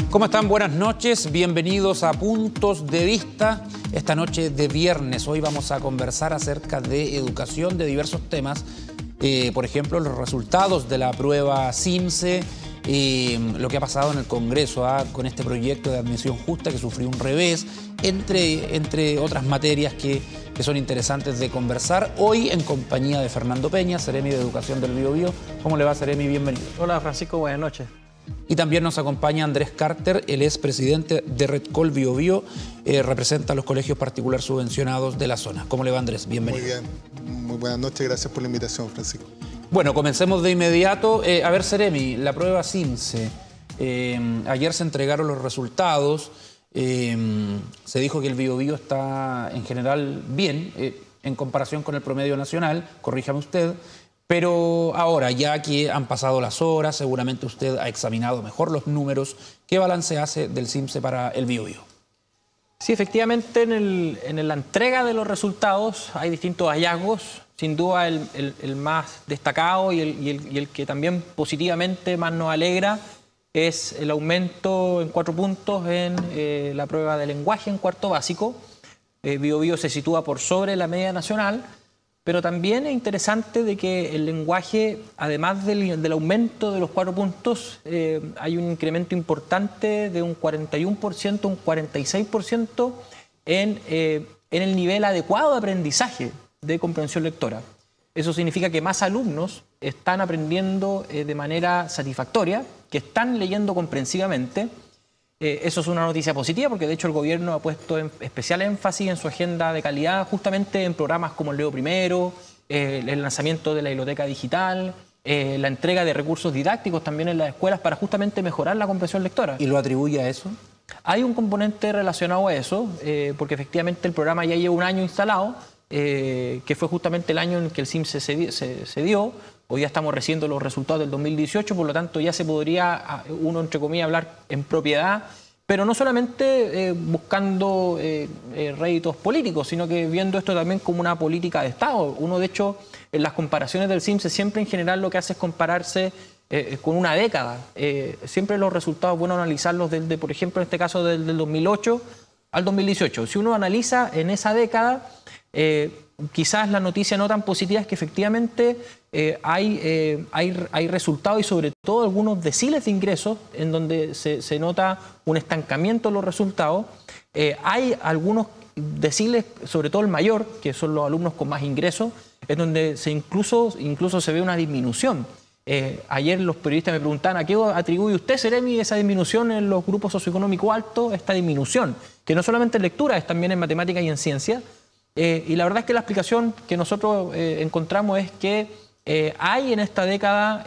¿Cómo están? Buenas noches, bienvenidos a Puntos de Vista. Esta noche de viernes, hoy vamos a conversar acerca de educación, de diversos temas. Por ejemplo, los resultados de la prueba CIMSE, lo que ha pasado en el Congreso con este proyecto de admisión justa que sufrió un revés, entre otras materias que son interesantes de conversar. Hoy en compañía de Fernando Peña, Seremi de Educación del Biobío. ¿Cómo le va, Seremi? Bienvenido. Hola, Francisco, buenas noches. Y también nos acompaña Andrés Carter, él es presidente de Redcol Biobío, representa a los colegios particulares subvencionados de la zona. ¿Cómo le va, Andrés? Bienvenido. Muy bien, muy buenas noches, gracias por la invitación, Francisco. Bueno, comencemos de inmediato. A ver, Seremi, la prueba CIMSE. Ayer se entregaron los resultados. Se dijo que el Biobío está en general bien en comparación con el promedio nacional, corríjame usted. Pero ahora, ya que han pasado las horas, seguramente usted ha examinado mejor los números. ¿Qué balance hace del CIMSE para el Biobío? Sí, efectivamente, en la entrega de los resultados hay distintos hallazgos. Sin duda, el más destacado y el que también positivamente más nos alegra es el aumento en 4 puntos en la prueba de lenguaje en cuarto básico. Biobío se sitúa por sobre la media nacional. Pero también es interesante de que el lenguaje, además del aumento de los 4 puntos, hay un incremento importante de un 41%, un 46% en el nivel adecuado de aprendizaje de comprensión lectora. Eso significa que más alumnos están aprendiendo de manera satisfactoria, que están leyendo comprensivamente. Eso es una noticia positiva porque de hecho el gobierno ha puesto especial énfasis en su agenda de calidad justamente en programas como el Leo Primero, el lanzamiento de la biblioteca digital, la entrega de recursos didácticos también en las escuelas para justamente mejorar la comprensión lectora. ¿Y lo atribuye a eso? Hay un componente relacionado a eso, porque efectivamente el programa ya lleva un año instalado, que fue justamente el año en que el CIMSE se dio. Hoy ya estamos recibiendo los resultados del 2018, por lo tanto ya se podría, uno entre comillas, hablar en propiedad, pero no solamente buscando réditos políticos, sino que viendo esto también como una política de Estado. Uno, de hecho, en las comparaciones del CIMSE siempre en general lo que hace es compararse con una década. Siempre los resultados, bueno analizarlos desde, por ejemplo, en este caso del 2008 al 2018. Si uno analiza en esa década, quizás la noticia no tan positiva es que efectivamente hay resultados y sobre todo algunos deciles de ingresos en donde se nota un estancamiento en los resultados. Hay algunos deciles, sobre todo el mayor, que son los alumnos con más ingresos, en donde incluso se ve una disminución. Ayer los periodistas me preguntaban ¿a qué atribuye usted, Seremi, esa disminución en los grupos socioeconómicos altos? Esta disminución, que no solamente en lectura, es también en matemática y en ciencia. Y la verdad es que la explicación que nosotros encontramos es que hay en esta década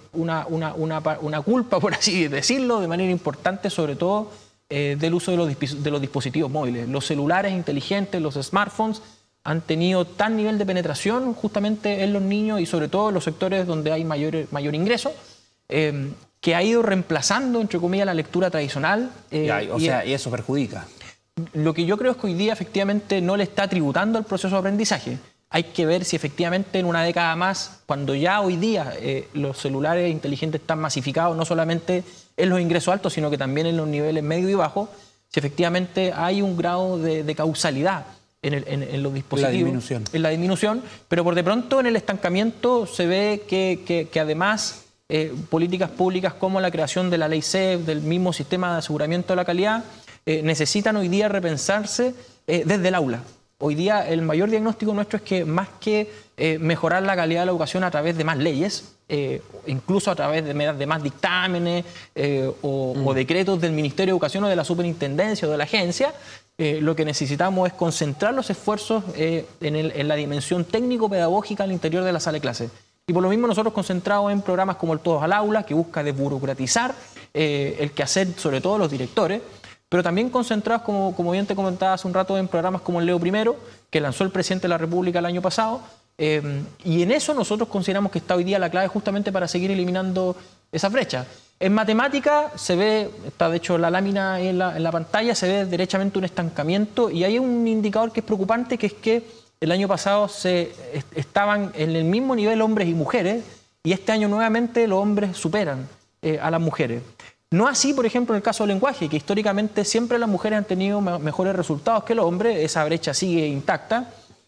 una culpa, por así decirlo, de manera importante, sobre todo del uso de los dispositivos móviles. Los celulares inteligentes, los smartphones, han tenido tal nivel de penetración justamente en los niños y sobre todo en los sectores donde hay mayor ingreso, que ha ido reemplazando, entre comillas, la lectura tradicional. Y eso perjudica. Lo que yo creo es que hoy día efectivamente no le está tributando al proceso de aprendizaje. Hay que ver si efectivamente en una década más, cuando ya hoy día los celulares inteligentes están masificados, no solamente en los ingresos altos, sino que también en los niveles medio y bajos, si efectivamente hay un grado de causalidad en los dispositivos. En la disminución. Pero por de pronto en el estancamiento se ve que además políticas públicas como la creación de la ley CEP, del mismo sistema de aseguramiento de la calidad, necesitan hoy día repensarse desde el aula. Hoy día el mayor diagnóstico nuestro es que más que mejorar la calidad de la educación a través de más leyes, incluso a través de más dictámenes o decretos del Ministerio de Educación o de la Superintendencia o de la agencia, lo que necesitamos es concentrar los esfuerzos en la dimensión técnico-pedagógica al interior de la sala de clase. Y por lo mismo nosotros concentrados en programas como el Todos al Aula, que busca desburocratizar el quehacer sobre todo los directores, pero también concentrados, como bien te comentaba hace un rato, en programas como el Leo Primero, que lanzó el presidente de la República el año pasado, y en eso nosotros consideramos que está hoy día la clave justamente para seguir eliminando esa brecha. En matemática se ve, está de hecho la lámina en la pantalla, se ve derechamente un estancamiento y hay un indicador que es preocupante, que es que el año pasado estaban en el mismo nivel hombres y mujeres y este año nuevamente los hombres superan a las mujeres. No así, por ejemplo, en el caso del lenguaje, que históricamente siempre las mujeres han tenido mejores resultados que los hombres, esa brecha sigue intacta.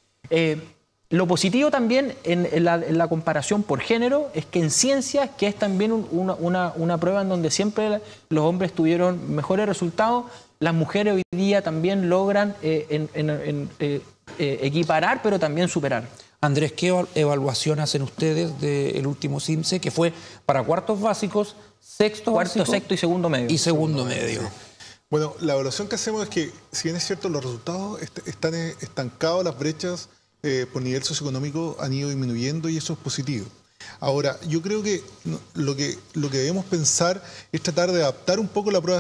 Lo positivo también en la comparación por género es que en ciencias, que es también una prueba en donde siempre los hombres tuvieron mejores resultados, las mujeres hoy día también logran equiparar, pero también superar. Andrés, ¿qué evaluación hacen ustedes del último CIMSE, que fue para cuartos básicos, cuarto, sexto y segundo medio? Y segundo medio. Sí. Bueno, la evaluación que hacemos es que, si bien es cierto, los resultados están estancados, las brechas por nivel socioeconómico han ido disminuyendo y eso es positivo. Ahora, yo creo que lo que debemos pensar es tratar de adaptar un poco la prueba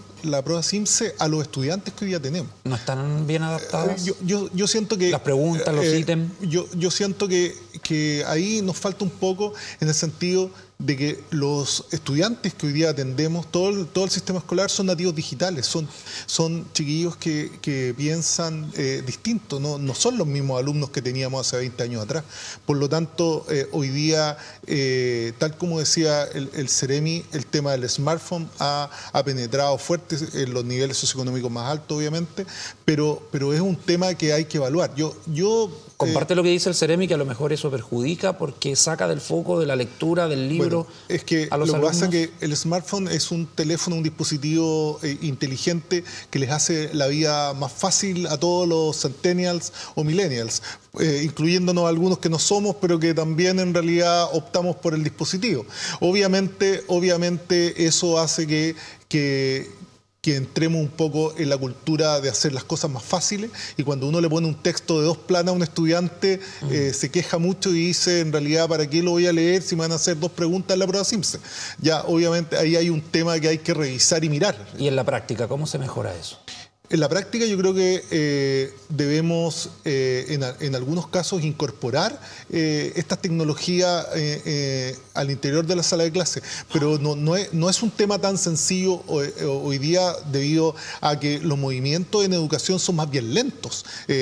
CIMSE a los estudiantes que hoy día tenemos. ¿No están bien adaptadas? Yo siento que... Las preguntas, los ítems. Yo siento que ahí nos falta un poco en el sentido de que los estudiantes que hoy día atendemos, todo el sistema escolar, son nativos digitales, son chiquillos que piensan distinto, no son los mismos alumnos que teníamos hace 20 años atrás. Por lo tanto, hoy día, tal como decía el Ceremi, el tema del smartphone ha penetrado fuerte en los niveles socioeconómicos más altos, obviamente, pero es un tema que hay que evaluar. Comparte lo que dice el Ceremi, que a lo mejor eso perjudica porque saca del foco de la lectura del libro. Bueno, es que a los lo que alumnos. pasa es que el smartphone es un teléfono, un dispositivo inteligente que les hace la vida más fácil a todos los centennials o millennials, incluyéndonos algunos que no somos, pero que también en realidad optamos por el dispositivo. Obviamente eso hace que entremos un poco en la cultura de hacer las cosas más fáciles, y cuando uno le pone un texto de 2 planas a un estudiante, se queja mucho y dice, en realidad, ¿para qué lo voy a leer si me van a hacer 2 preguntas en la prueba CIMSE? Ya, obviamente, ahí hay un tema que hay que revisar y mirar. ¿Y en la práctica cómo se mejora eso? En la práctica yo creo que debemos en algunos casos incorporar estas tecnologías al interior de la sala de clase, pero no es un tema tan sencillo hoy día, debido a que los movimientos en educación son más bien lentos.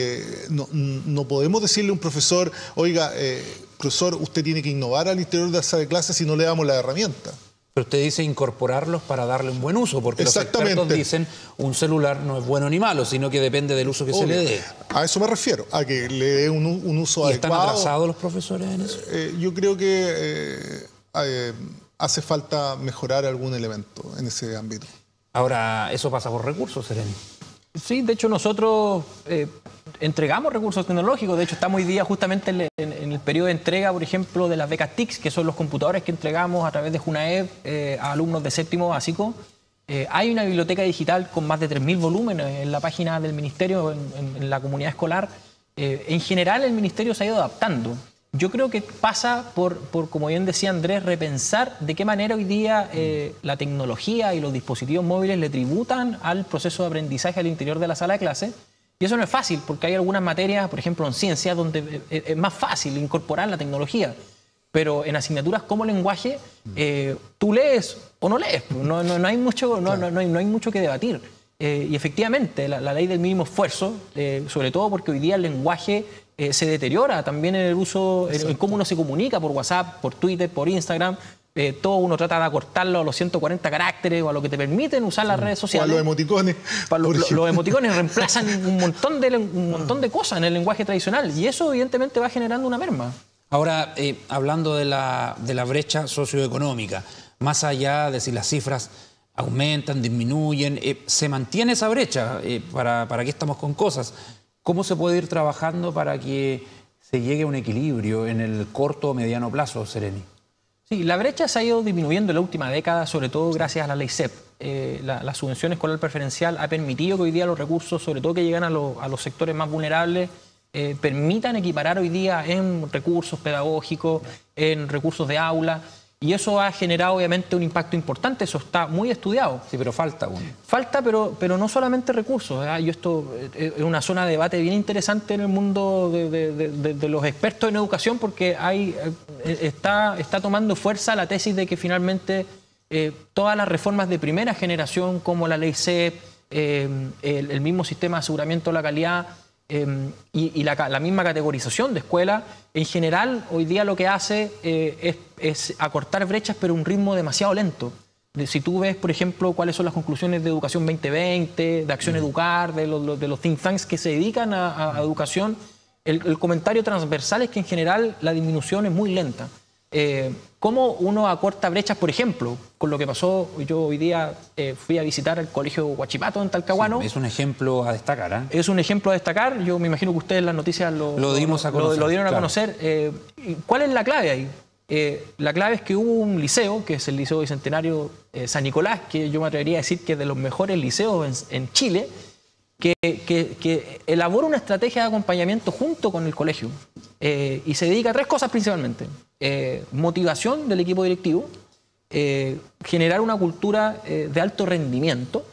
No podemos decirle a un profesor, oiga, profesor, usted tiene que innovar al interior de la sala de clase si no le damos la herramienta. Pero usted dice incorporarlos para darle un buen uso, porque los expertos dicen un celular no es bueno ni malo, sino que depende del uso que se le dé. A eso me refiero, a que le dé un uso adecuado. ¿Y están atrasados los profesores en eso? Yo creo que hace falta mejorar algún elemento en ese ámbito. Ahora, eso pasa por recursos, Ceremi. Sí, de hecho nosotros entregamos recursos tecnológicos. De hecho, estamos hoy día justamente en el periodo de entrega, por ejemplo, de las becas TICS, que son los computadores que entregamos a través de Junaed a alumnos de séptimo básico. Hay una biblioteca digital con más de 3.000 volúmenes en la página del Ministerio, en la comunidad escolar. En general, el Ministerio se ha ido adaptando. Yo creo que pasa por, como bien decía Andrés, repensar de qué manera hoy día la tecnología y los dispositivos móviles le tributan al proceso de aprendizaje al interior de la sala de clase. Y eso no es fácil, porque hay algunas materias, por ejemplo en ciencias, donde es más fácil incorporar la tecnología. Pero en asignaturas como lenguaje, tú lees o no lees, no hay mucho que debatir. Y efectivamente, la ley del mínimo esfuerzo, sobre todo porque hoy día el lenguaje se deteriora también en el uso, en cómo uno se comunica por WhatsApp, por Twitter, por Instagram. Todo uno trata de acortarlo a los 140 caracteres o a lo que te permiten usar las redes sociales. O a los emoticones. Los emoticones reemplazan un montón de cosas en el lenguaje tradicional, y eso evidentemente va generando una merma. Ahora, hablando de la brecha socioeconómica, más allá de si las cifras aumentan, disminuyen, se mantiene esa brecha. ¿Para qué estamos con cosas? ¿Cómo se puede ir trabajando para que se llegue a un equilibrio en el corto o mediano plazo, Ceremi? Sí, la brecha se ha ido disminuyendo en la última década, sobre todo gracias a la ley CEP. La subvención escolar preferencial ha permitido que hoy día los recursos, sobre todo que llegan a los sectores más vulnerables, permitan equiparar hoy día en recursos pedagógicos, en recursos de aula. Y eso ha generado obviamente un impacto importante, eso está muy estudiado. Sí, pero falta uno. Falta, pero no solamente recursos. Esto es una zona de debate bien interesante en el mundo de los expertos en educación, porque está tomando fuerza la tesis de que finalmente todas las reformas de primera generación, como la ley CEP, el mismo sistema de aseguramiento de la calidad, y la misma categorización de escuela, en general hoy día lo que hace es acortar brechas, pero a un ritmo demasiado lento. Si tú ves, por ejemplo, cuáles son las conclusiones de Educación 2020, de Acción Educar, de los think tanks que se dedican a educación, el comentario transversal es que en general la disminución es muy lenta. ¿Cómo uno acorta brechas, por ejemplo, con lo que pasó? Yo hoy día fui a visitar el colegio Huachipato en Talcahuano. Sí, es un ejemplo a destacar, ¿eh? Es un ejemplo a destacar. Yo me imagino que ustedes en las noticias lo dimos a conocer, lo dieron a conocer. ¿Cuál es la clave ahí? La clave es que hubo un liceo, que es el Liceo Bicentenario San Nicolás, que yo me atrevería a decir que es de los mejores liceos en Chile, que elabora una estrategia de acompañamiento junto con el colegio y se dedica a 3 cosas principalmente. Motivación del equipo directivo, generar una cultura de alto rendimiento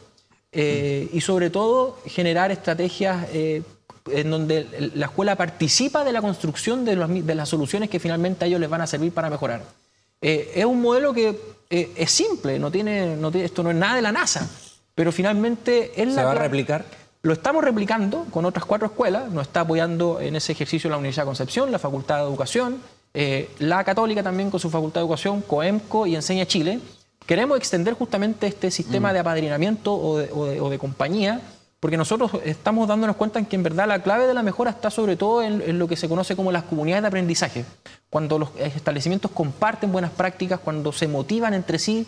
y sobre todo generar estrategias en donde la escuela participa de la construcción de las soluciones que finalmente a ellos les van a servir para mejorar. Es un modelo que es simple, esto no es nada de la NASA, pero finalmente es ¿Se va a replicar? Lo estamos replicando con otras 4 escuelas, nos está apoyando en ese ejercicio la Universidad de Concepción, la Facultad de Educación, la Católica también con su Facultad de Educación, COEMCO y Enseña Chile. Queremos extender justamente este sistema de apadrinamiento o de compañía, porque nosotros estamos dándonos cuenta en que en verdad la clave de la mejora está sobre todo en lo que se conoce como las comunidades de aprendizaje. Cuando los establecimientos comparten buenas prácticas, cuando se motivan entre sí,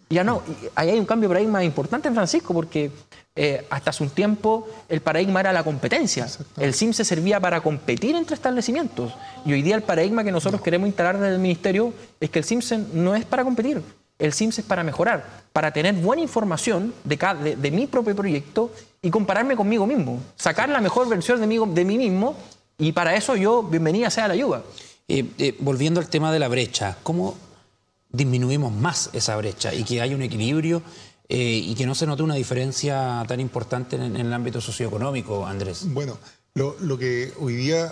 ahí hay un cambio de paradigma importante en Francisco, porque hasta hace un tiempo el paradigma era la competencia. El CIMSE servía para competir entre establecimientos. Y hoy día el paradigma que nosotros queremos instalar desde el Ministerio es que el CIMSE no es para competir. El CIMSE es para mejorar, para tener buena información de mi propio proyecto y compararme conmigo mismo, sacar la mejor versión de mí mismo, y para eso bienvenida sea la ayuda. Volviendo al tema de la brecha, ¿cómo disminuimos más esa brecha y que haya un equilibrio y que no se note una diferencia tan importante en el ámbito socioeconómico, Andrés? Bueno, lo que hoy día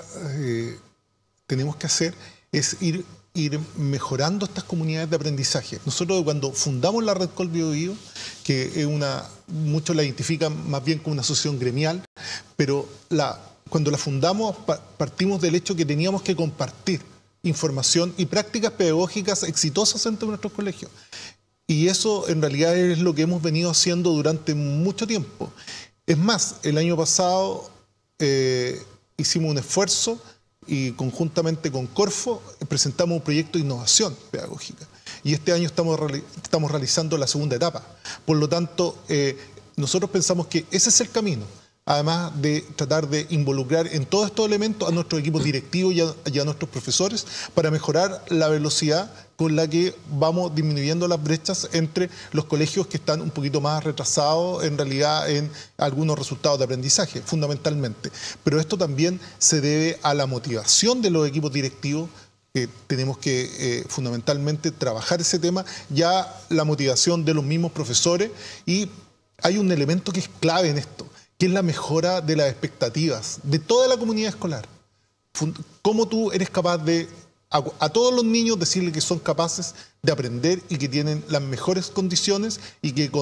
tenemos que hacer es ir mejorando estas comunidades de aprendizaje. Nosotros cuando fundamos la Red Col Bio Bio, que es muchos la identifican más bien como una asociación gremial, pero cuando la fundamos partimos del hecho que teníamos que compartir información y prácticas pedagógicas exitosas entre nuestros colegios. Y eso en realidad es lo que hemos venido haciendo durante mucho tiempo. Es más, el año pasado hicimos un esfuerzo y conjuntamente con Corfo presentamos un proyecto de innovación pedagógica. Y este año estamos realizando la segunda etapa. Por lo tanto, nosotros pensamos que ese es el camino. Además de tratar de involucrar en todos estos elementos a nuestros equipos directivos y a nuestros profesores para mejorar la velocidad con la que vamos disminuyendo las brechas entre los colegios que están un poquito más retrasados en realidad en algunos resultados de aprendizaje, fundamentalmente. Pero esto también se debe a la motivación de los equipos directivos. Tenemos que fundamentalmente trabajar ese tema, ya la motivación de los mismos profesores, y hay un elemento que es clave en esto, que es la mejora de las expectativas de toda la comunidad escolar. Cómo tú eres capaz de a todos los niños decirle que son capaces de aprender y que tienen las mejores condiciones y que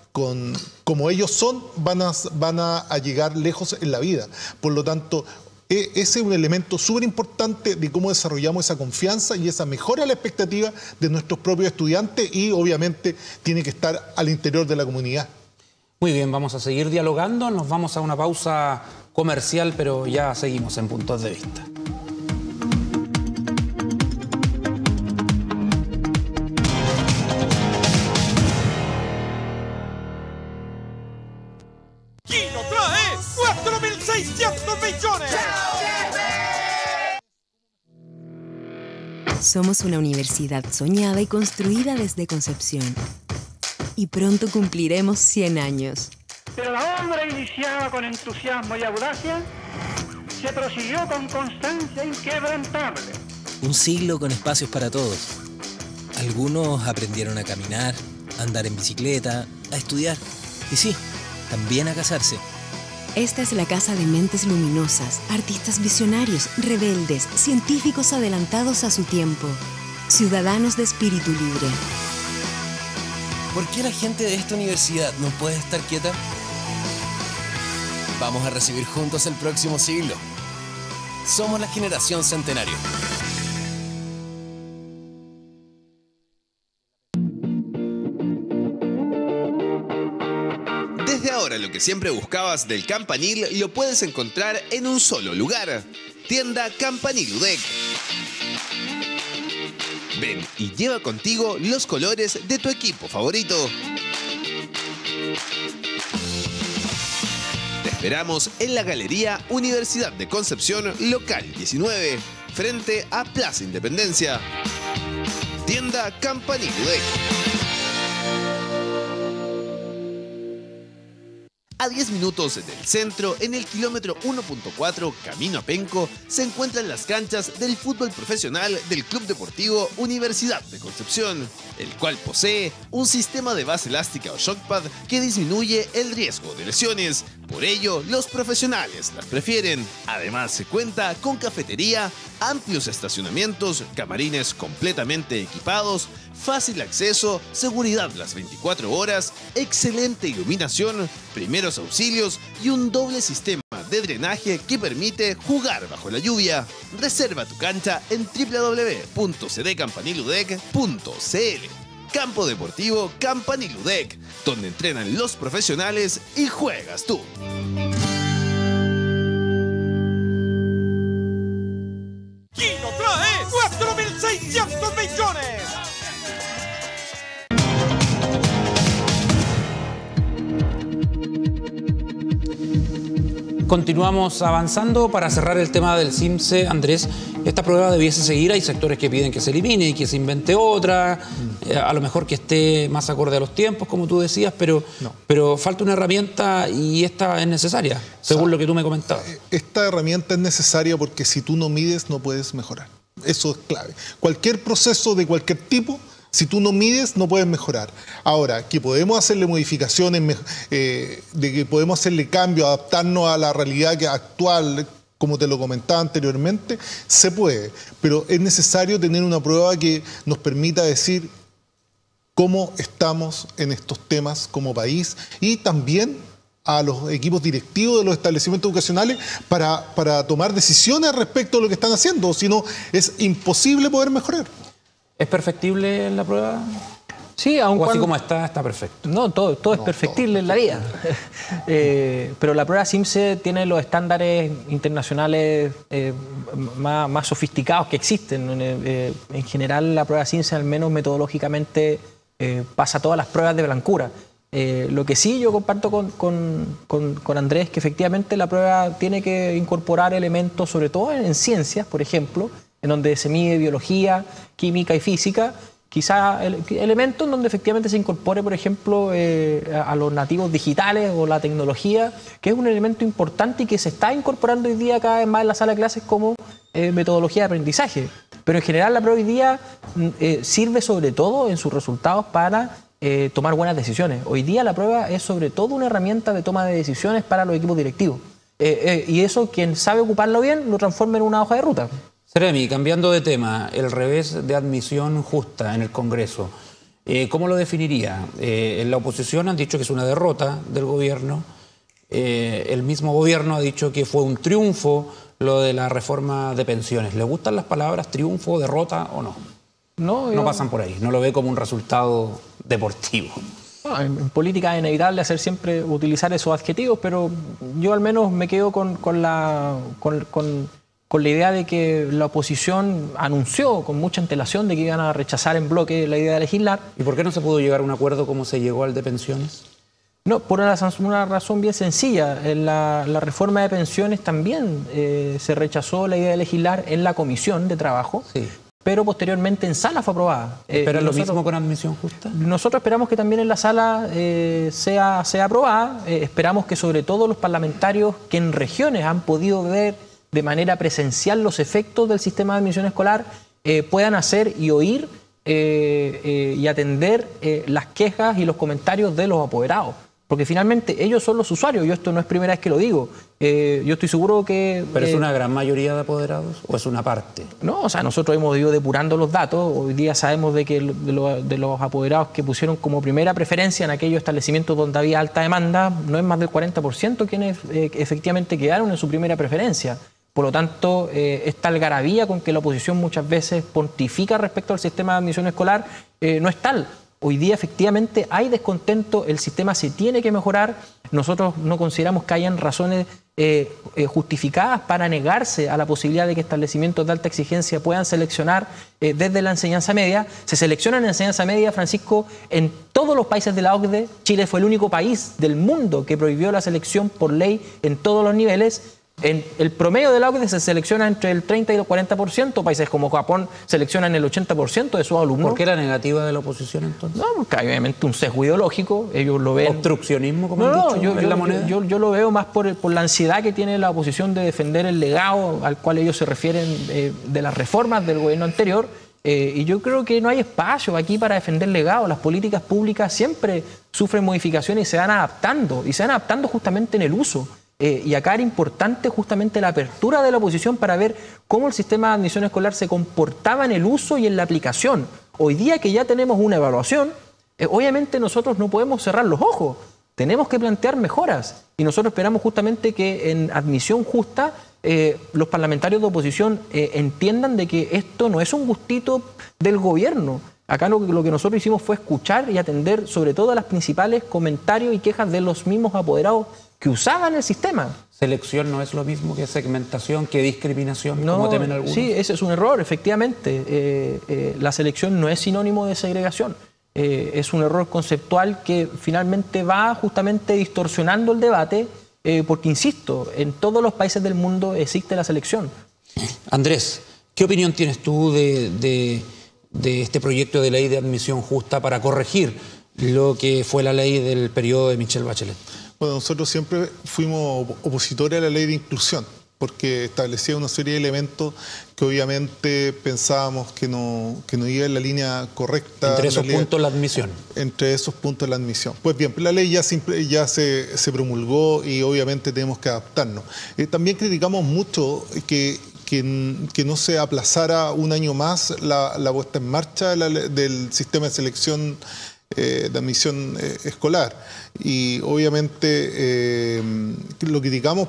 como ellos son van a llegar lejos en la vida. Por lo tanto, ese es un elemento súper importante de cómo desarrollamos esa confianza y esa mejora de la expectativa de nuestros propios estudiantes, y obviamente tiene que estar al interior de la comunidad. Muy bien, vamos a seguir dialogando, nos vamos a una pausa comercial, pero ya seguimos en Puntos de Vista. Kino trae 4.600 millones. Somos una universidad soñada y construida desde concepción. Y pronto cumpliremos 100 años. Pero la obra iniciada con entusiasmo y audacia se prosiguió con constancia inquebrantable. Un siglo con espacios para todos. Algunos aprendieron a caminar, a andar en bicicleta, a estudiar y sí, también a casarse. Esta es la casa de mentes luminosas, artistas visionarios, rebeldes, científicos adelantados a su tiempo, ciudadanos de espíritu libre. ¿Por qué la gente de esta universidad no puede estar quieta? Vamos a recibir juntos el próximo siglo. Somos la generación centenario. Desde ahora lo que siempre buscabas del Campanil lo puedes encontrar en un solo lugar. Tienda Campanil UDEC. Ven y lleva contigo los colores de tu equipo favorito. Te esperamos en la Galería Universidad de Concepción, local 19, frente a Plaza Independencia. Tienda Campanil UDEC. A 10 minutos del centro, en el kilómetro 1.4, camino a Penco, se encuentran las canchas del fútbol profesional del Club Deportivo Universidad de Concepción, el cual posee un sistema de base elástica o shockpad que disminuye el riesgo de lesiones. Por ello, los profesionales las prefieren. Además, se cuenta con cafetería, amplios estacionamientos, camarines completamente equipados, fácil acceso, seguridad las 24 horas, excelente iluminación, primeros auxilios y un doble sistema de drenaje que permite jugar bajo la lluvia. Reserva tu cancha en www.cdcampaniludec.cl. Campo Deportivo Campanil UDEC, donde entrenan los profesionales y juegas tú. Kino trae 4.600 millones. Continuamos avanzando. Para cerrar el tema del CIMSE, Andrés, esta prueba debiese seguir. Hay sectores que piden que se elimine y que se invente otra, a lo mejor que esté más acorde a los tiempos, como tú decías, pero falta una herramienta y esta es necesaria, según lo que tú me comentabas. Esta herramienta es necesaria porque si tú no mides no puedes mejorar. Eso es clave. Cualquier proceso de cualquier tipo, si tú no mides, no puedes mejorar. Ahora, que podemos hacerle modificaciones, de que podemos hacerle cambios, adaptarnos a la realidad actual, como te lo comentaba anteriormente, se puede. Pero es necesario tener una prueba que nos permita decir cómo estamos en estos temas como país y también a los equipos directivos de los establecimientos educacionales para tomar decisiones respecto a lo que están haciendo. Si no, es imposible poder mejorar. ¿Es perfectible la prueba? Sí, aun o así cuando, como está perfecto. No, todo es perfectible en la vida. Pero la prueba CIMSE tiene los estándares internacionales más sofisticados que existen. En general, la prueba CIMSE, al menos metodológicamente, pasa todas las pruebas de blancura. Lo que sí yo comparto con Andrés, que efectivamente la prueba tiene que incorporar elementos, sobre todo en ciencias, por ejemplo, en donde se mide biología, química y física, quizá elementos en donde efectivamente se incorpore, por ejemplo, a los nativos digitales o la tecnología, que es un elemento importante y que se está incorporando hoy día cada vez más en la sala de clases como metodología de aprendizaje. Pero en general la prueba hoy día sirve sobre todo en sus resultados para tomar buenas decisiones. Hoy día la prueba es sobre todo una herramienta de toma de decisiones para los equipos directivos. Y eso, quien sabe ocuparlo bien, lo transforma en una hoja de ruta. Seremi, cambiando de tema, el revés de admisión justa en el Congreso, ¿cómo lo definiría? En la oposición han dicho que es una derrota del gobierno, el mismo gobierno ha dicho que fue un triunfo lo de la reforma de pensiones. ¿Le gustan las palabras triunfo, derrota o no? No pasan por ahí, no lo ve como un resultado deportivo. En política es inevitable utilizar esos adjetivos, pero yo al menos me quedo con la idea de que la oposición anunció con mucha antelación de que iban a rechazar en bloque la idea de legislar. ¿Y por qué no se pudo llegar a un acuerdo como se llegó al de pensiones? No, por una razón bien sencilla. En la reforma de pensiones también se rechazó la idea de legislar en la comisión de trabajo, sí, pero posteriormente en sala fue aprobada. ¿Espera lo mismo con admisión justa? Nosotros esperamos que también en la sala sea aprobada. Esperamos que sobre todo los parlamentarios que en regiones han podido ver de manera presencial los efectos del sistema de admisión escolar puedan hacer y oír y atender las quejas y los comentarios de los apoderados. Porque finalmente ellos son los usuarios. Yo esto no es primera vez que lo digo. Yo estoy seguro que... ¿Pero es una gran mayoría de apoderados o es una parte? No, o sea, nosotros hemos ido depurando los datos. Hoy día sabemos de que de los apoderados que pusieron como primera preferencia en aquellos establecimientos donde había alta demanda, no es más del 40% quienes efectivamente quedaron en su primera preferencia. Por lo tanto, esta algarabía con que la oposición muchas veces pontifica respecto al sistema de admisión escolar no es tal. Hoy día efectivamente hay descontento, el sistema se tiene que mejorar. Nosotros no consideramos que hayan razones justificadas para negarse a la posibilidad de que establecimientos de alta exigencia puedan seleccionar desde la enseñanza media. Se selecciona en la enseñanza media, Francisco, en todos los países de la OCDE. Chile fue el único país del mundo que prohibió la selección por ley en todos los niveles. En el promedio de la OCDE se selecciona entre el 30 y el 40%. Países como Japón seleccionan el 80% de sus alumnos. ¿Por qué la negativa de la oposición entonces? No, porque hay obviamente un sesgo ideológico. Ellos lo ven... ¿Obstruccionismo, como han dicho, en la moneda? Yo lo veo más por la ansiedad que tiene la oposición de defender el legado al cual ellos se refieren de las reformas del gobierno anterior. Y yo creo que no hay espacio aquí para defender legado. Las políticas públicas siempre sufren modificaciones y se van adaptando justamente en el uso. Y acá era importante justamente la apertura de la oposición para ver cómo el sistema de admisión escolar se comportaba en el uso y en la aplicación. Hoy día que ya tenemos una evaluación, obviamente nosotros no podemos cerrar los ojos, tenemos que plantear mejoras. Y nosotros esperamos justamente que en admisión justa los parlamentarios de oposición entiendan de que esto no es un gustito del gobierno. Acá lo que nosotros hicimos fue escuchar y atender sobre todo a los principales comentarios y quejas de los mismos apoderados que usaban el sistema. ¿Selección no es lo mismo que segmentación, que discriminación, no, como temen algunos? Sí, ese es un error, efectivamente. La selección no es sinónimo de segregación. Es un error conceptual que finalmente va justamente distorsionando el debate, porque, insisto, en todos los países del mundo existe la selección. Andrés, ¿qué opinión tienes tú de este proyecto de ley de admisión justa para corregir lo que fue la ley del periodo de Michelle Bachelet? Bueno, nosotros siempre fuimos opositores a la ley de inclusión, porque establecía una serie de elementos que obviamente pensábamos que no iba en la línea correcta. Entre esos puntos la admisión. Entre esos puntos la admisión. Pues bien, la ley ya se promulgó y obviamente tenemos que adaptarnos. También criticamos mucho que no se aplazara un año más la puesta en marcha del sistema de selección de admisión escolar. Y obviamente lo criticamos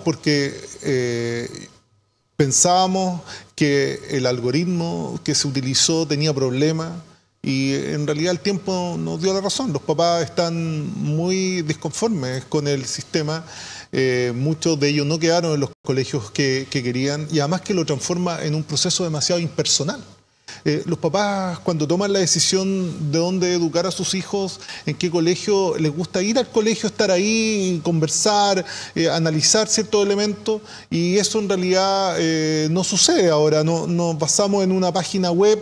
porque pensábamos que el algoritmo que se utilizó tenía problemas y en realidad el tiempo nos dio la razón. Los papás están muy disconformes con el sistema. Muchos de ellos no quedaron en los colegios que querían y además que lo transforma en un proceso demasiado impersonal. Los papás, cuando toman la decisión de dónde educar a sus hijos, en qué colegio, les gusta ir al colegio, estar ahí, conversar, analizar ciertos elementos, y eso en realidad no sucede ahora. Nos basamos en una página web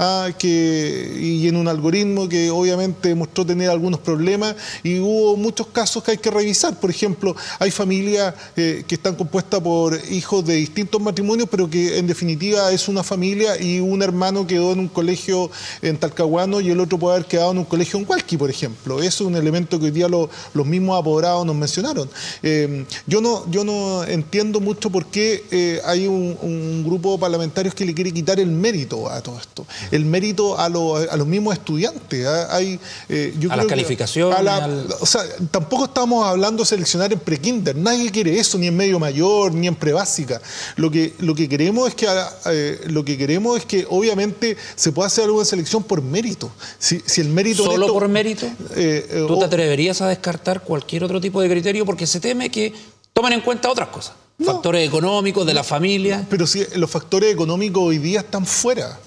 y en un algoritmo que obviamente mostró tener algunos problemas, y hubo muchos casos que hay que revisar. Por ejemplo, hay familias que están compuestas por hijos de distintos matrimonios, pero que en definitiva es una familia y un hermano quedó en un colegio en Talcahuano y el otro puede haber quedado en un colegio en Hualqui, por ejemplo. Eso es un elemento que hoy día los mismos apoderados nos mencionaron. Yo no entiendo mucho por qué hay un grupo de parlamentarios que le quiere quitar el mérito a todo esto, el mérito a los mismos estudiantes. Yo a las calificaciones. O sea, tampoco estamos hablando de seleccionar en prekinder, nadie quiere eso, ni en medio mayor, ni en prebásica. Lo que queremos es que obviamente se puede hacer alguna selección por mérito. Si el mérito ¿Solo por mérito? ¿Tú te atreverías a descartar cualquier otro tipo de criterio? Porque se teme que tomen en cuenta otras cosas. No. Factores económicos, de la familia. Pero si los factores económicos hoy día están fuera.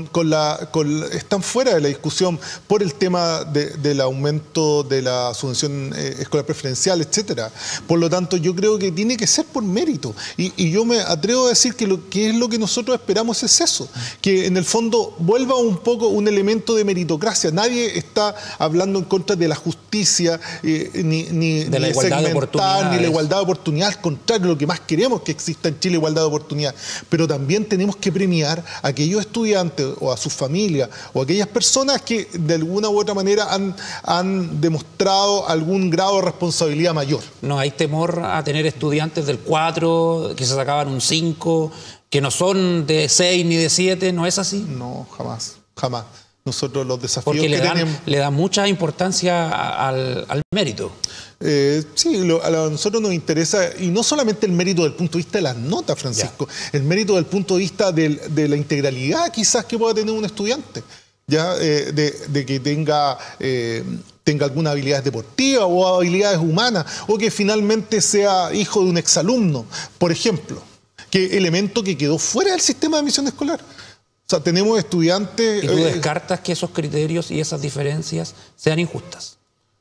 Están fuera de la discusión por el tema del aumento de la subvención escolar preferencial, etcétera. Por lo tanto, yo creo que tiene que ser por mérito. Y yo me atrevo a decir que es lo que nosotros esperamos es eso, que en el fondo vuelva un poco un elemento de meritocracia. Nadie está hablando en contra de la justicia, ni de la igualdad de oportunidades, ni la igualdad de oportunidades. Al contrario, lo que más queremos es que exista en Chile igualdad de oportunidades. Pero también tenemos que premiar a aquellos estudiantes o a sus familias o a aquellas personas que de alguna u otra manera han demostrado algún grado de responsabilidad mayor. ¿No hay temor a tener estudiantes del 4, que se sacaban un 5, que no son de 6 ni de 7? ¿No es así? No, jamás. Nosotros los desafíos porque tenemos... le dan mucha importancia al mérito. Sí, a nosotros nos interesa, y no solamente el mérito del punto de vista de las notas, Francisco, el mérito del punto de vista de la integralidad quizás que pueda tener un estudiante. ¿ya? De que tenga alguna habilidad deportiva o habilidades humanas, o que finalmente sea hijo de un exalumno, por ejemplo, que elemento que quedó fuera del sistema de admisión escolar. O sea, tenemos estudiantes... ¿Y tú descartas que esos criterios y esas diferencias sean injustas?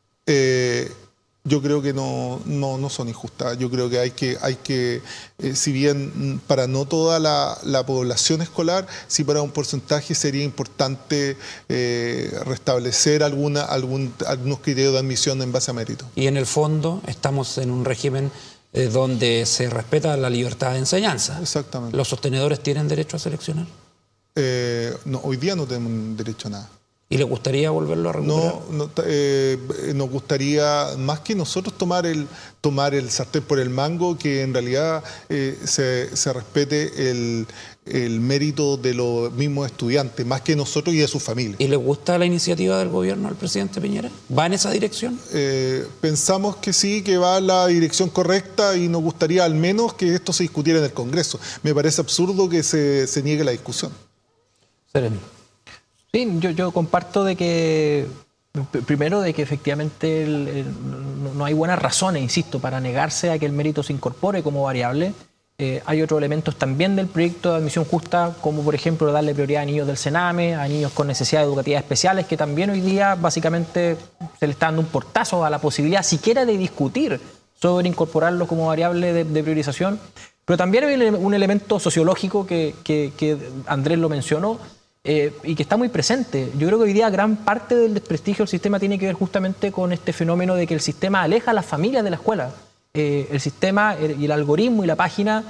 Yo creo que no son injustas. Yo creo que hay que si bien para no toda la población escolar, sí para un porcentaje sería importante restablecer algunos criterios de admisión en base a mérito. Y en el fondo estamos en un régimen donde se respeta la libertad de enseñanza. Exactamente. ¿Los sostenedores tienen derecho a seleccionar? No, hoy día no tenemos derecho a nada. ¿Y le gustaría volverlo a recuperar? Nos gustaría, más que nosotros tomar el sartén por el mango, que en realidad se respete el mérito de los mismos estudiantes, más que nosotros y de sus familias. ¿Y le gusta la iniciativa del gobierno del presidente Piñera? ¿Va en esa dirección? Pensamos que sí, que va en la dirección correcta, y nos gustaría al menos que esto se discutiera en el Congreso. Me parece absurdo que se niegue la discusión. Sereno. Sí, yo comparto de que, primero, de que efectivamente no hay buenas razones, insisto, para negarse a que el mérito se incorpore como variable. Hay otros elementos también del proyecto de admisión justa, como por ejemplo darle prioridad a niños del Sename, a niños con necesidades educativas especiales, que también hoy día básicamente se le está dando un portazo a la posibilidad siquiera de discutir sobre incorporarlo como variable de priorización. Pero también hay un elemento sociológico que Andrés lo mencionó, y que está muy presente. Yo creo que hoy día gran parte del desprestigio del sistema tiene que ver justamente con este fenómeno de que el sistema aleja a las familias de la escuela. El sistema y el algoritmo y la página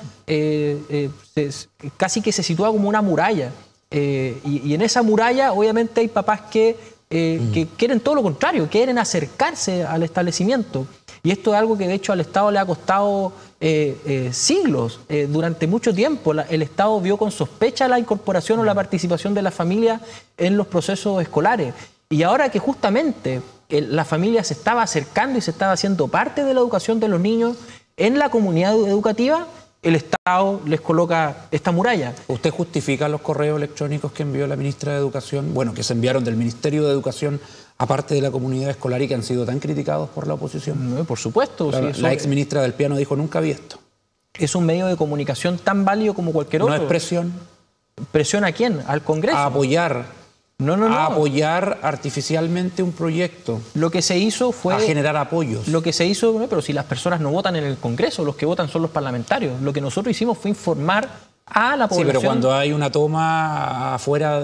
casi que se sitúa como una muralla. Y en esa muralla obviamente hay papás que quieren todo lo contrario, quieren acercarse al establecimiento. Y esto es algo que de hecho al Estado le ha costado siglos. Durante mucho tiempo el Estado vio con sospecha la incorporación o la participación de la familia en los procesos escolares. Y ahora que justamente la familia se estaba acercando y se estaba haciendo parte de la educación de los niños en la comunidad educativa, el Estado les coloca esta muralla. ¿Usted justifica los correos electrónicos que envió la ministra de Educación, bueno, que se enviaron del Ministerio de Educación, aparte de la comunidad escolar, y que han sido tan criticados por la oposición? No, por supuesto. Claro, sí, la ex ministra del Piano dijo: nunca vi esto. Es un medio de comunicación tan válido como cualquier otro. ¿No es presión? ¿Presión a quién? ¿Al Congreso? A apoyar. No. A apoyar artificialmente un proyecto. Lo que se hizo fue... A generar apoyos. Lo que se hizo, pero si las personas no votan en el Congreso, los que votan son los parlamentarios. Lo que nosotros hicimos fue informar a la población. Sí, pero cuando hay una toma afuera,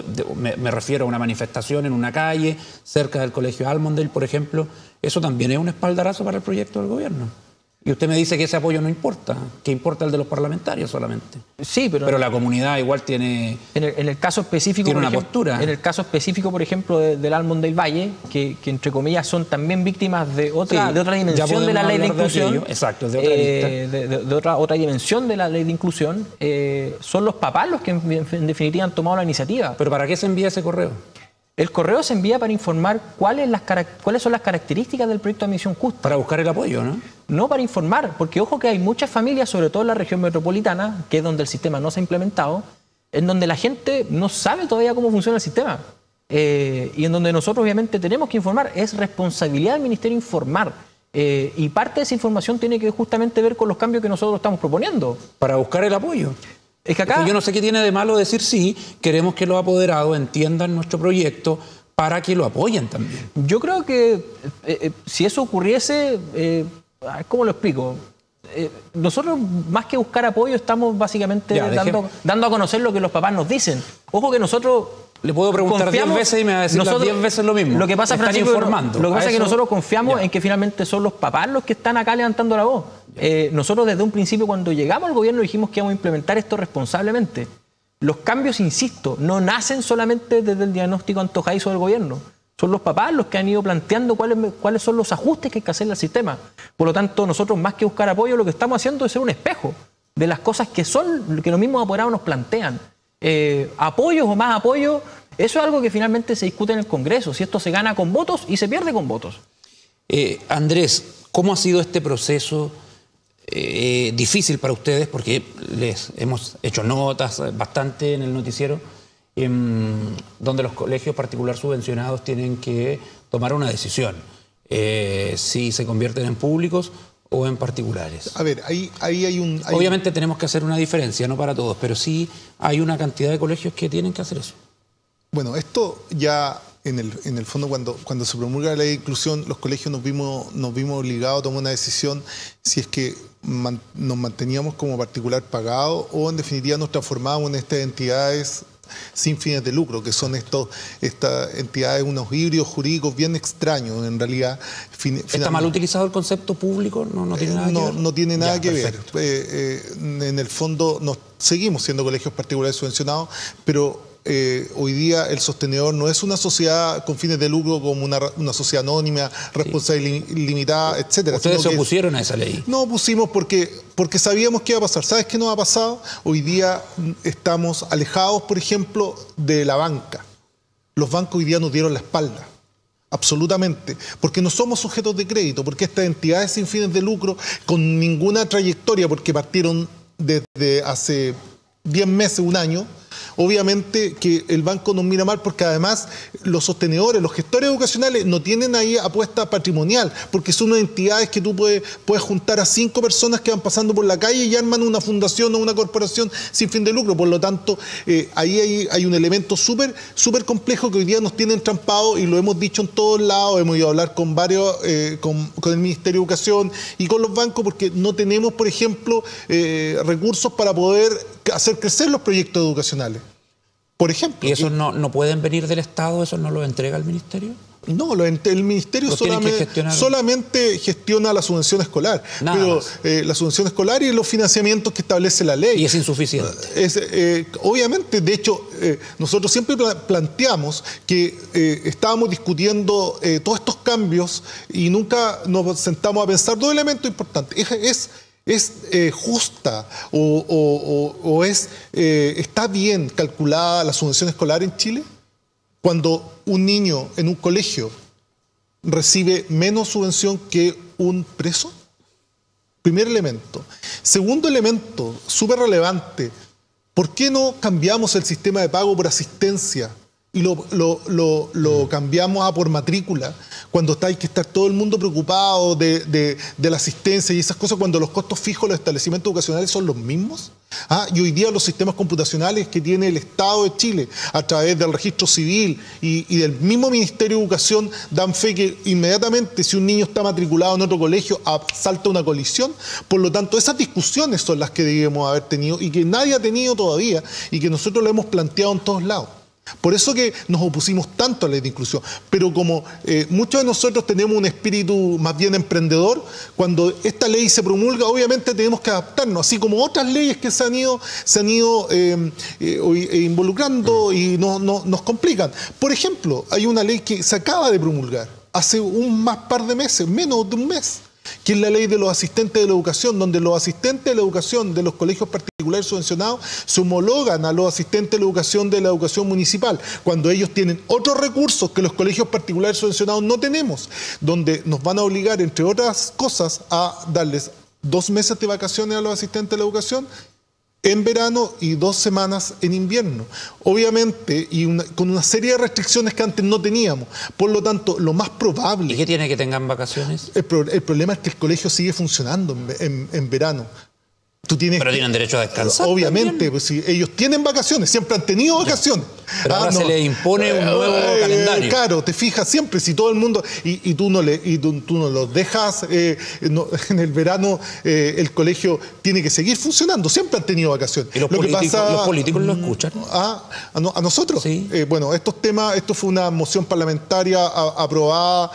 me refiero a una manifestación en una calle, cerca del Colegio Almondale, por ejemplo, eso también es un espaldarazo para el proyecto del gobierno. Y usted me dice que ese apoyo no importa, que importa el de los parlamentarios solamente. Sí, pero la comunidad igual tiene... En el caso específico, tiene una postura. En el caso específico, por ejemplo, del Almondale Valle, que entre comillas son también víctimas de otra dimensión de la ley de inclusión. Exacto, de otra lista. Otra dimensión de la ley de inclusión, son los papás los que en definitiva han tomado la iniciativa. ¿Pero para qué se envía ese correo? El correo se envía para informar cuáles son las características del proyecto de admisión justa. Para buscar el apoyo, ¿no? No para informar, porque ojo que hay muchas familias, sobre todo en la región metropolitana, que es donde el sistema no se ha implementado, en donde la gente no sabe todavía cómo funciona el sistema. Y en donde nosotros obviamente tenemos que informar. Es responsabilidad del Ministerio informar. Y parte de esa información tiene que justamente ver con los cambios que nosotros estamos proponiendo. Para buscar el apoyo. Es que acá... Yo no sé qué tiene de malo decir sí, queremos que los apoderados entiendan nuestro proyecto para que lo apoyen también. Yo creo que si eso ocurriese, ¿cómo lo explico? Nosotros, más que buscar apoyo, estamos básicamente dando a conocer lo que los papás nos dicen. Ojo que nosotros... Le puedo preguntar 10 veces y me va a decir las 10 veces lo mismo. Lo que pasa, Francisco, informando. Lo que pasa es que nosotros confiamos en que finalmente son los papás los que están acá levantando la voz. Nosotros desde un principio, cuando llegamos al gobierno, dijimos que íbamos a implementar esto responsablemente. Los cambios, insisto, no nacen solamente desde el diagnóstico antojadizo del gobierno. Son los papás los que han ido planteando cuáles son los ajustes que hay que hacerle al sistema. Por lo tanto, nosotros, más que buscar apoyo, lo que estamos haciendo es ser un espejo de las cosas que los mismos apoderados nos plantean. Apoyos o más apoyos, eso es algo que finalmente se discute en el Congreso, si esto se gana con votos y se pierde con votos. Andrés, ¿cómo ha sido este proceso difícil para ustedes? Porque les hemos hecho notas bastante en el noticiero. donde los colegios particular subvencionados tienen que tomar una decisión, si se convierten en públicos o en particulares. A ver, ahí hay un... Obviamente tenemos que hacer una diferencia, no para todos, pero sí hay una cantidad de colegios que tienen que hacer eso. Bueno, esto ya en el fondo cuando se promulga la ley de inclusión, los colegios nos vimos obligados a tomar una decisión si es que nos manteníamos como particular pagado o en definitiva nos transformábamos en estas entidades sin fines de lucro, que son estas entidades, unos híbridos jurídicos bien extraños, en realidad. ¿Está mal utilizado el concepto público? No tiene nada que ver. No tiene nada que ver. Perfecto. En el fondo seguimos siendo colegios particulares subvencionados, pero hoy día el sostenedor no es una sociedad con fines de lucro como una sociedad anónima, responsabilidad limitada, etcétera. ¿Ustedes se opusieron a esa ley? No opusimos porque sabíamos que iba a pasar. ¿Sabes qué nos ha pasado? Hoy día estamos alejados, por ejemplo, de la banca. Los bancos hoy día nos dieron la espalda. Absolutamente, porque no somos sujetos de crédito, porque estas entidades sin fines de lucro, con ninguna trayectoria, porque partieron desde hace 10 meses, un año, obviamente que el banco nos mira mal porque además los sostenedores, los gestores educacionales no tienen ahí apuesta patrimonial porque son unas entidades que tú puedes juntar a 5 personas que van pasando por la calle y arman una fundación o una corporación sin fin de lucro. Por lo tanto, ahí hay un elemento súper complejo que hoy día nos tiene entrampados y lo hemos dicho en todos lados. Hemos ido a hablar con varios, con el Ministerio de Educación y con los bancos porque no tenemos, por ejemplo, recursos para poder hacer crecer los proyectos educacionales. Por ejemplo. ¿Y esos no pueden venir del Estado? ¿Eso no lo entrega el Ministerio? No, el Ministerio solamente gestiona la subvención escolar. Nada pero la subvención escolar y los financiamientos que establece la ley. Y es insuficiente. Obviamente, de hecho, nosotros siempre planteamos que estábamos discutiendo todos estos cambios y nunca nos sentamos a pensar dos elementos importantes. ¿Es justa o está bien calculada la subvención escolar en Chile? Cuando un niño en un colegio recibe menos subvención que un preso. Primer elemento. Segundo elemento, súper relevante, ¿por qué no cambiamos el sistema de pago por asistencia y lo cambiamos a por matrícula, cuando hay que estar todo el mundo preocupado de la asistencia y esas cosas, cuando los costos fijos de los establecimientos educacionales son los mismos? Y hoy día los sistemas computacionales que tiene el Estado de Chile a través del registro civil y del mismo Ministerio de Educación dan fe que inmediatamente si un niño está matriculado en otro colegio salta una colisión. Por lo tanto, esas discusiones son las que debíamos haber tenido y que nadie ha tenido todavía y que nosotros lo hemos planteado en todos lados. Por eso que nos opusimos tanto a la ley de inclusión. Pero como muchos de nosotros tenemos un espíritu más bien emprendedor, cuando esta ley se promulga, obviamente tenemos que adaptarnos, así como otras leyes que se han ido involucrando y nos complican. Por ejemplo, hay una ley que se acaba de promulgar hace par de meses, menos de un mes, que es la ley de los asistentes de la educación, donde los asistentes de la educación de los colegios particulares subvencionados se homologan a los asistentes de la educación municipal, cuando ellos tienen otros recursos que los colegios particulares subvencionados no tenemos, donde nos van a obligar, entre otras cosas, a darles 2 meses de vacaciones a los asistentes de la educación en verano y 2 semanas en invierno. Obviamente, con una serie de restricciones que antes no teníamos. Por lo tanto, lo más probable... ¿Y qué tiene que tengan vacaciones? El problema es que el colegio sigue funcionando en verano. Pero tienen derecho a descansar. Obviamente, pues, si ellos tienen vacaciones, siempre han tenido vacaciones. Pero ahora se les impone un nuevo calendario. Claro, te fijas siempre, si todo el mundo... Y tú no los dejas... en el verano el colegio tiene que seguir funcionando. Siempre han tenido vacaciones. ¿Y los políticos lo escuchan? ¿A nosotros? Sí. Bueno, esto fue una moción parlamentaria aprobada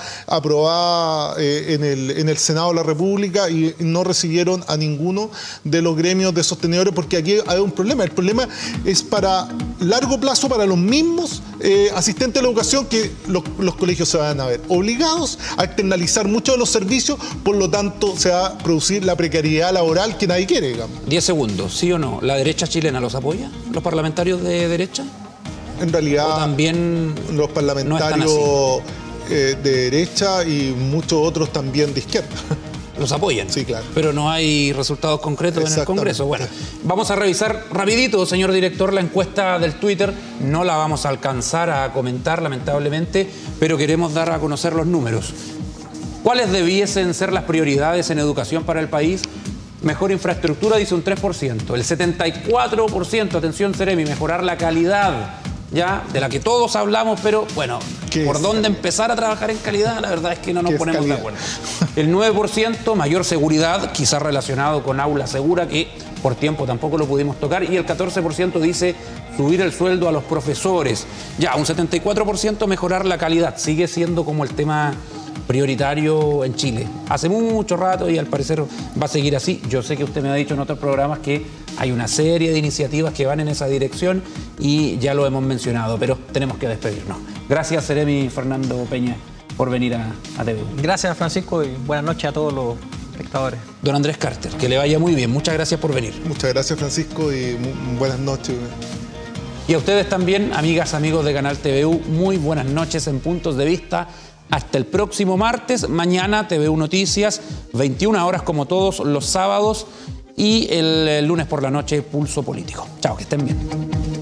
en el Senado de la República y no recibieron a ninguno de los gremios de sostenedores, porque aquí hay un problema. El problema es para largo plazo para los mismos asistentes de la educación, que los colegios se van a ver obligados a externalizar muchos de los servicios, por lo tanto se va a producir la precariedad laboral que nadie quiere, digamos. 10 segundos, ¿sí o no? ¿La derecha chilena los apoya? ¿Los parlamentarios de derecha? En realidad, ¿O también los parlamentarios de derecha y muchos otros también de izquierda. los apoyan. Sí, claro. Pero no hay resultados concretos en el Congreso. Bueno, vamos a revisar rapidito, señor director, la encuesta del Twitter. No la vamos a alcanzar a comentar, lamentablemente, pero queremos dar a conocer los números. ¿Cuáles debiesen ser las prioridades en educación para el país? Mejor infraestructura, dice un 3%. El 74%, atención Seremi, mejorar la calidad, ya, de la que todos hablamos, pero bueno, ¿por dónde empezar a trabajar en calidad? La verdad es que no nos ponemos de acuerdo. El 9%, mayor seguridad, quizás relacionado con aula segura, que por tiempo tampoco lo pudimos tocar. Y el 14% dice subir el sueldo a los profesores. Ya, un 74% mejorar la calidad. Sigue siendo como el tema prioritario en Chile. Hace mucho rato y al parecer va a seguir así. Yo sé que usted me ha dicho en otros programas que hay una serie de iniciativas que van en esa dirección y ya lo hemos mencionado, pero tenemos que despedirnos. Gracias, Seremi Fernando Peña, por venir a TVU. Gracias, Francisco, y buenas noches a todos los espectadores. Don Andrés Carter, que le vaya muy bien. Muchas gracias por venir. Muchas gracias, Francisco, y buenas noches. Y a ustedes también, amigas, amigos de Canal TVU, muy buenas noches en Puntos de Vista. Hasta el próximo martes, mañana TVU Noticias, 21 horas como todos los sábados y el lunes por la noche Pulso Político. Chao, que estén bien.